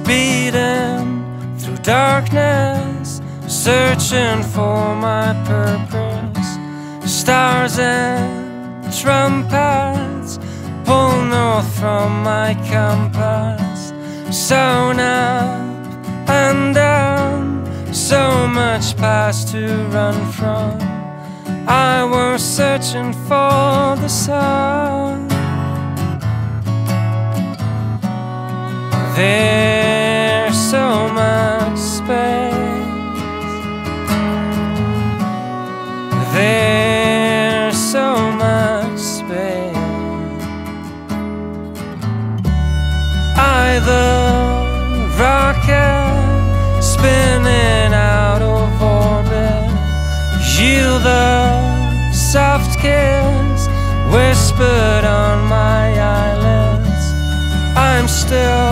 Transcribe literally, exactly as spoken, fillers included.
speeding through darkness, searching for my purpose. Stars and trumpets pull north from my compass. Sewn up and down, so much past to run from. I was searching for the sun. There's so much space. There's so much space. I, the rocket spinning out of orbit, you, the soft kiss whispered on my eyelids. I'm still